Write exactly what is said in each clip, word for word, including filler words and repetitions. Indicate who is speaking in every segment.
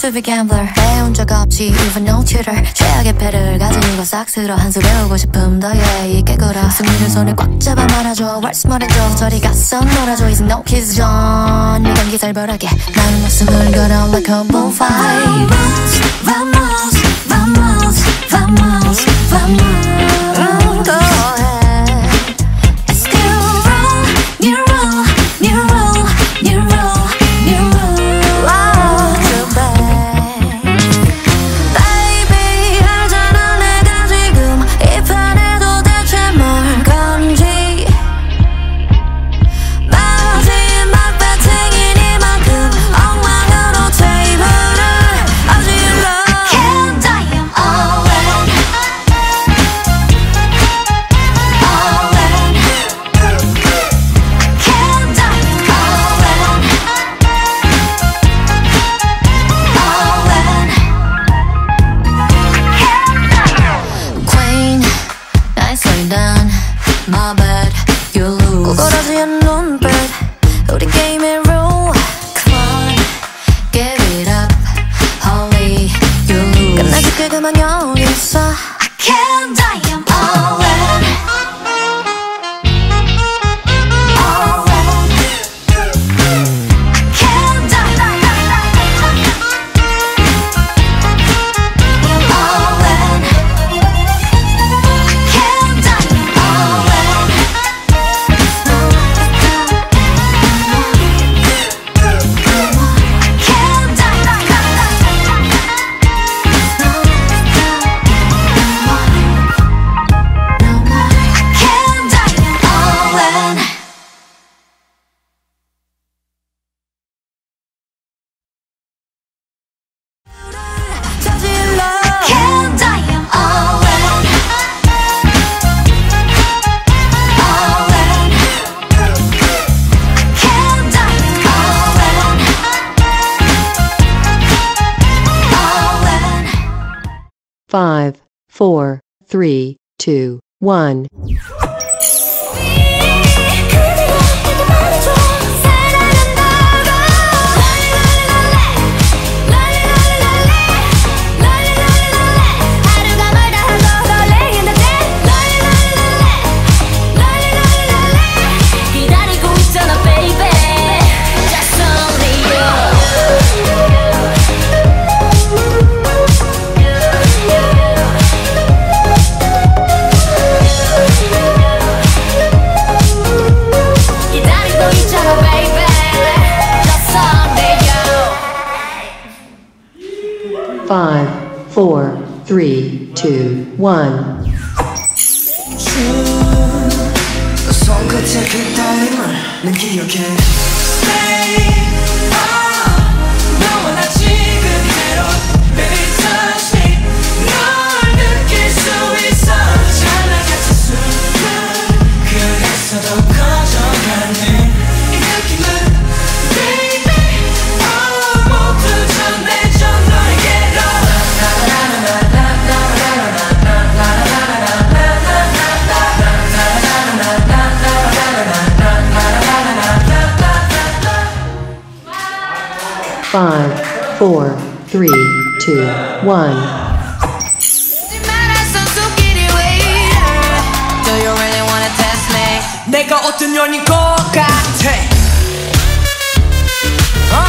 Speaker 1: to be gambler. 배운 적 없지 even no tutor. 최악의 패를 가지고 싹 쓸어 한 수 배우고 싶음 더 yeah 깨거라. 승리를 손에 꽉 잡아 말아줘. 왈스 말해줘 저리 가서 놀아줘. It's no kiss zone. 네 감기 살벌하게 나는 목숨을 걸어 like a bonfire. Vamos, vamos, vamos, vamos. Go ahead. Let's do roll, new roll, new roll, new roll, new roll. Oh, too bad. Baby, 알잖아 내가 지금 이 판에 도대체 뭘 건지. 마지막 배팅이니만큼 엉망으로 테이블을 어질러. Can't die, I'm all in. All in. Can't die, I'm all in. All in. Queen, nicely done. My bad, you lose. 꼬꾸라지한 눈빛, 우리 게임의 rule. Come on, give it up. Holy, you lose. 끝나줄게 그만 여기서. I can't die, I'm all in. All in. Can't die, I'm all in. Can't die, I'm all in. Can't
Speaker 2: Five, four, three, two, one. Five, four, three, two, one.
Speaker 3: 손끝에 그 떨림을 난 기억해. Stay on. 너와 나 지금대로 Baby touch me. 널 느낄 수 있어. 잘나같은 순간 그랬어도 커져가는 이 느낌은 Baby oh 모두 전해줘 너에게로.
Speaker 2: Five, four, three, two, one.
Speaker 1: Do you really wanna test me?
Speaker 3: 내가 어떤 년인 것 같아.
Speaker 1: 어?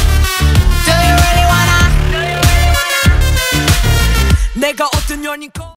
Speaker 1: Do you really wanna?
Speaker 3: 내가 어떤 년인 것